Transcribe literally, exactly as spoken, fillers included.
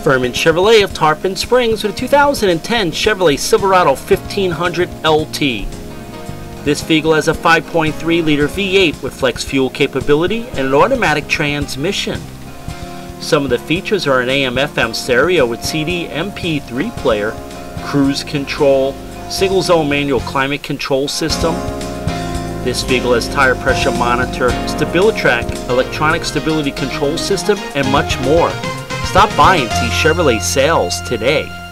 Furman Chevrolet of Tarpon Springs with a two thousand ten Chevrolet Silverado fifteen hundred L T. This vehicle has a five point three liter V eight with flex fuel capability and an automatic transmission. Some of the features are an A M F M stereo with C D M P three player, cruise control, single zone manual climate control system. This vehicle has tire pressure monitor, StabiliTrak, electronic stability control system, and much more. Stop by and see Chevrolet sales today.